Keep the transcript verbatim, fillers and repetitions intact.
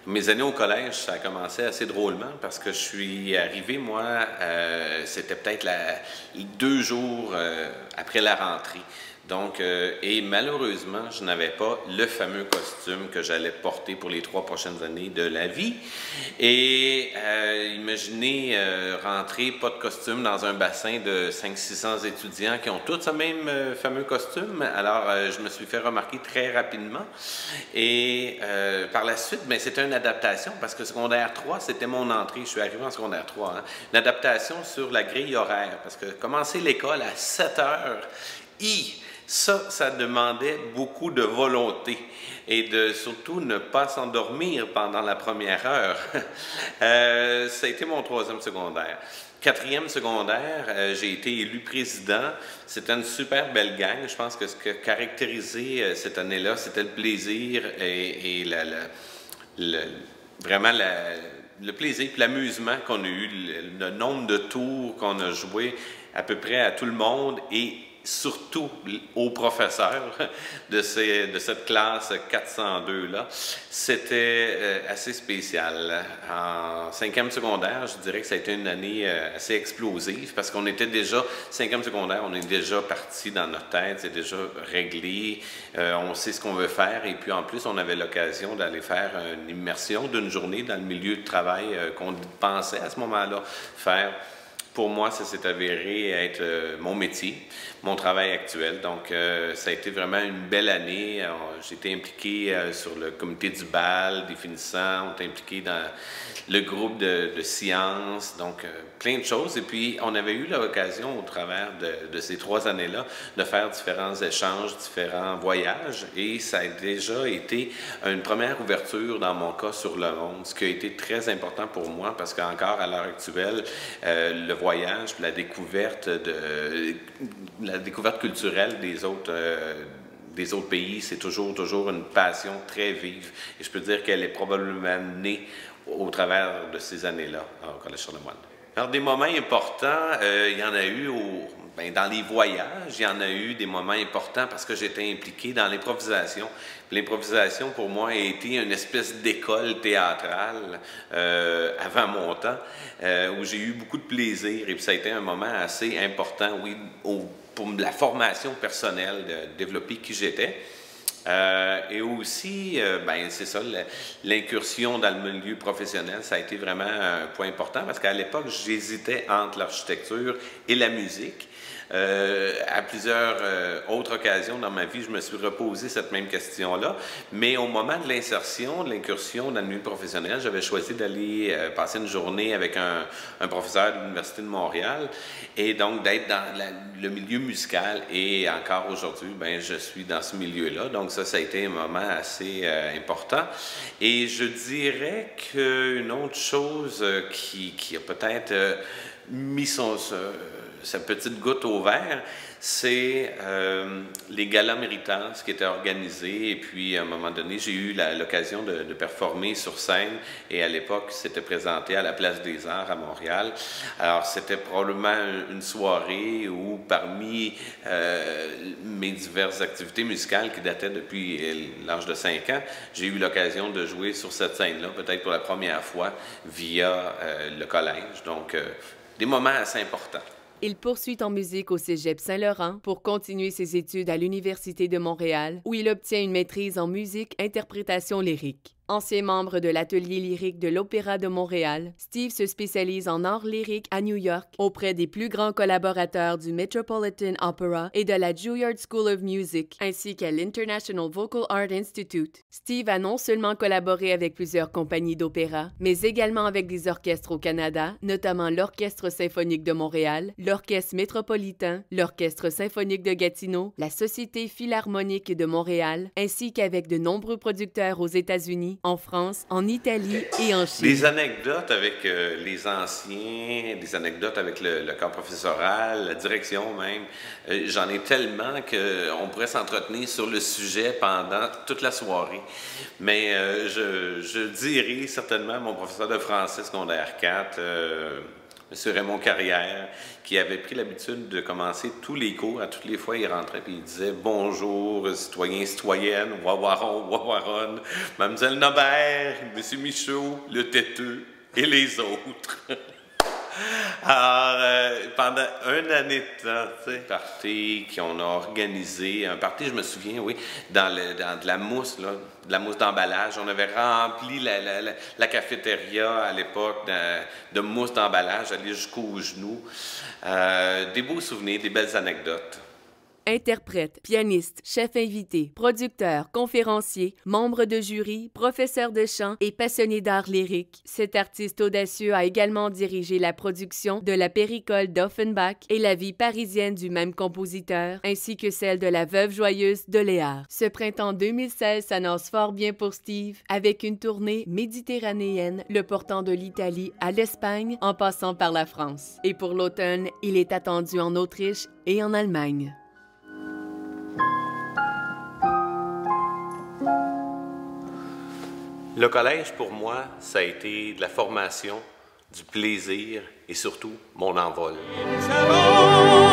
Mes années au collège, ça a commencé assez drôlement parce que je suis arrivé, moi, euh, c'était peut-être la, deux jours euh, après la rentrée. Donc, euh, et malheureusement, je n'avais pas le fameux costume que j'allais porter pour les trois prochaines années de la vie. Et euh, imaginez euh, rentrer, pas de costume, dans un bassin de cinq cents à six cents étudiants qui ont tous ce même euh, fameux costume. Alors, euh, je me suis fait remarquer très rapidement. Et euh, par la suite, bien, c'était une adaptation parce que secondaire trois, c'était mon entrée. Je suis arrivé en secondaire trois. Hein, une adaptation sur la grille horaire parce que commencer l'école à sept heures, hi, ça, ça demandait beaucoup de volonté et de surtout ne pas s'endormir pendant la première heure. euh, ça a été mon troisième secondaire. Quatrième secondaire, euh, j'ai été élu président. C'était une super belle gang. Je pense que ce qui a caractérisé euh, cette année-là, c'était le plaisir et, et la, la, le, vraiment la, le plaisir et l'amusement qu'on a eu, le, le nombre de tours qu'on a joué à peu près à tout le monde et surtout aux professeurs de, ces, de cette classe quatre cent deux-là. C'était euh, assez spécial. En cinquième secondaire, je dirais que ça a été une année euh, assez explosive parce qu'on était déjà, cinquième secondaire, on est déjà parti dans notre tête, c'est déjà réglé, euh, on sait ce qu'on veut faire et puis en plus, on avait l'occasion d'aller faire une immersion d'une journée dans le milieu de travail euh, qu'on pensait à ce moment-là faire. Pour moi, ça s'est avéré être euh, mon métier, mon travail actuel. Donc, euh, ça a été vraiment une belle année. J'ai été impliqué euh, sur le comité du bal, des finissants, on été impliqué dans le groupe de, de sciences, donc euh, plein de choses. Et puis, on avait eu l'occasion, au travers de, de ces trois années-là, de faire différents échanges, différents voyages. Et ça a déjà été une première ouverture, dans mon cas, sur le monde, ce qui a été très important pour moi, parce qu'encore à l'heure actuelle, euh, le voyage, la découverte, de, la découverte culturelle des autres, euh, des autres pays, c'est toujours, toujours une passion très vive. Et je peux dire qu'elle est probablement née au travers de ces années-là au Collège Charlemagne. Alors, des moments importants, euh, il y en a eu au, ben, dans les voyages, il y en a eu des moments importants parce que j'étais impliqué dans l'improvisation. L'improvisation, pour moi, a été une espèce d'école théâtrale euh, avant mon temps, euh, où j'ai eu beaucoup de plaisir et puis ça a été un moment assez important, oui, au, pour la formation personnelle, de développer qui j'étais. Euh, et aussi, euh, ben, c'est ça, l'incursion dans le milieu professionnel, ça a été vraiment un point important parce qu'à l'époque, j'hésitais entre l'architecture et la musique. Euh, à plusieurs euh, autres occasions dans ma vie, je me suis reposé cette même question-là. Mais au moment de l'insertion, de l'incursion dans le milieu professionnel, j'avais choisi d'aller euh, passer une journée avec un, un professeur de l'Université de Montréal et donc d'être dans la, le milieu musical. Et encore aujourd'hui, ben, je suis dans ce milieu-là. Donc ça, ça a été un moment assez euh, important. Et je dirais qu'une autre chose euh, qui, qui a peut-être euh, mis son... Euh, sa petite goutte au verre, c'est euh, les galas méritants, ce qui était organisé. Et puis, à un moment donné, j'ai eu l'occasion de, de performer sur scène. Et à l'époque, c'était présenté à la Place des Arts à Montréal. Alors, c'était probablement une soirée où, parmi euh, mes diverses activités musicales qui dataient depuis l'âge de cinq ans, j'ai eu l'occasion de jouer sur cette scène-là, peut-être pour la première fois, via euh, le collège. Donc, euh, des moments assez importants. Il poursuit en musique au Cégep Saint-Laurent pour continuer ses études à l'Université de Montréal, où il obtient une maîtrise en musique-interprétation lyrique. Ancien membre de l'Atelier lyrique de l'Opéra de Montréal, Steve se spécialise en art lyrique à New York auprès des plus grands collaborateurs du Metropolitan Opera et de la Juilliard School of Music, ainsi qu'à l'International Vocal Art Institute. Steve a non seulement collaboré avec plusieurs compagnies d'opéra, mais également avec des orchestres au Canada, notamment l'Orchestre symphonique de Montréal, l'Orchestre métropolitain, l'Orchestre symphonique de Gatineau, la Société philharmonique de Montréal, ainsi qu'avec de nombreux producteurs aux États-Unis, en France, en Italie et en Chine. Des anecdotes avec euh, les anciens, des anecdotes avec le, le corps professoral, la direction même. Euh, J'en ai tellement qu'on pourrait s'entretenir sur le sujet pendant toute la soirée. Mais euh, je, je dirais certainement mon professeur de français secondaire quatre, euh, M. Raymond Carrière, qui avait pris l'habitude de commencer tous les cours. À toutes les fois, il rentrait et il disait « Bonjour, citoyens, citoyennes, wawaron, wawaron, Mademoiselle Nobert, M. Michaud, le têteux et les autres. » Alors, euh, pendant une année de temps, tu sais, party qu'on a organisé, un party, je me souviens, oui, dans, le, dans de la mousse, là, de la mousse d'emballage. On avait rempli la, la, la, la cafétéria à l'époque de, de mousse d'emballage, allait jusqu'aux genoux. Euh, des beaux souvenirs, des belles anecdotes. Interprète, pianiste, chef invité, producteur, conférencier, membre de jury, professeur de chant et passionné d'art lyrique, cet artiste audacieux a également dirigé la production de la Péricole d'Offenbach et la vie parisienne du même compositeur, ainsi que celle de la Veuve joyeuse de Léard. Ce printemps deux mille seize s'annonce fort bien pour Steve, avec une tournée méditerranéenne le portant de l'Italie à l'Espagne en passant par la France. Et pour l'automne, il est attendu en Autriche et en Allemagne. Le collège, pour moi, ça a été de la formation, du plaisir et surtout mon envol.